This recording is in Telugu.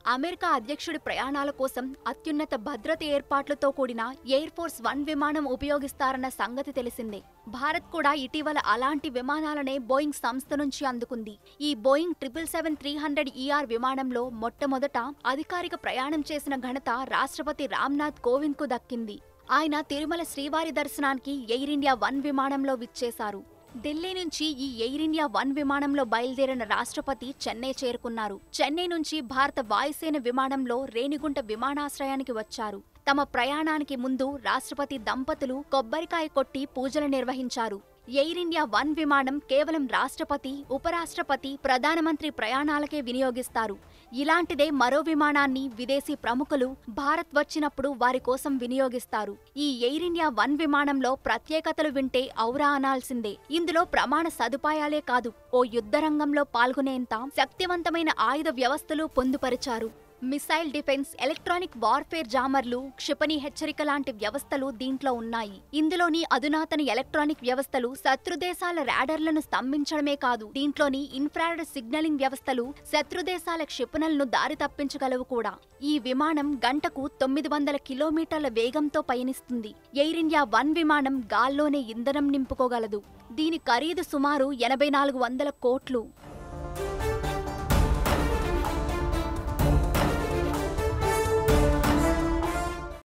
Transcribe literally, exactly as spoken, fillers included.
అమెరికా అధ్యక్షుడి ప్రయాణాల కోసం అత్యున్నత భద్రత ఏర్పాట్లతో కూడిన ఎయిర్ ఫోర్స్ వన్ విమానం ఉపయోగిస్తారన్న సంగతి తెలిసిందే. భారత్ కూడా ఇటీవల అలాంటి విమానాలనే బోయింగ్ సంస్థ నుంచి అందుకుంది. ఈ Boeing triple seven three hundred ER విమానంలో మొట్టమొదట అధికారిక ప్రయాణం చేసిన ఘనత రాష్ట్రపతి రామ్నాథ్ కోవింద్ కు దక్కింది. ఆయన తిరుమల శ్రీవారి దర్శనానికి ఎయిర్ ఇండియా వన్ విమానంలో విచ్చేశారు. ఢిల్లీ నుంచి ఈ ఎయిర్ ఇండియా వన్ విమానంలో బయలుదేరిన రాష్ట్రపతి చెన్నై చేరుకున్నారు. చెన్నై నుంచి భారత వాయుసేన విమానంలో రేణిగుంట విమానాశ్రయానికి వచ్చారు. తమ ప్రయాణానికి ముందు రాష్ట్రపతి దంపతులు కొబ్బరికాయ కొట్టి పూజలు నిర్వహించారు. ఎయిర్ ఇండియా వన్ విమానం కేవలం రాష్ట్రపతి, ఉపరాష్ట్రపతి, ప్రధానమంత్రి ప్రయాణాలకే వినియోగిస్తారు. ఇలాంటిదే మరో విమానాన్ని విదేశీ ప్రముఖులు భారత్ వచ్చినప్పుడు వారి కోసం వినియోగిస్తారు. ఈ ఎయిర్ ఇండియా వన్ విమానంలో ప్రత్యేకతలు వింటే ఔరా అనాల్సిందే. ఇందులో ప్రమాణ సదుపాయాలే కాదు, ఓ యుద్ధరంగంలో పాల్గొనేంత శక్తివంతమైన ఆయుధ వ్యవస్థలు పొందుపరిచారు. మిసైల్ డిఫెన్స్, ఎలక్ట్రానిక్ వార్ఫేర్ జామర్లు, క్షిపణి హెచ్చరిక లాంటి వ్యవస్థలు దీంట్లో ఉన్నాయి. ఇందులోని అధునాతన ఎలక్ట్రానిక్ వ్యవస్థలు శత్రుదేశాల రాడార్లను స్తంభించడమే కాదు, దీంట్లోని ఇన్ఫ్రారెడ్ సిగ్నలింగ్ వ్యవస్థలు శత్రుదేశాల క్షిపణులను దారి తప్పించగలవు కూడా. ఈ విమానం గంటకు తొమ్మిది వందల కిలోమీటర్ల వేగంతో పయనిస్తుంది. ఎయిర్ ఇండియా వన్ విమానం గాల్లోనే ఇంధనం నింపుకోగలదు. దీని ఖరీదు సుమారు ఎనభై నాలుగు వందల కోట్లు.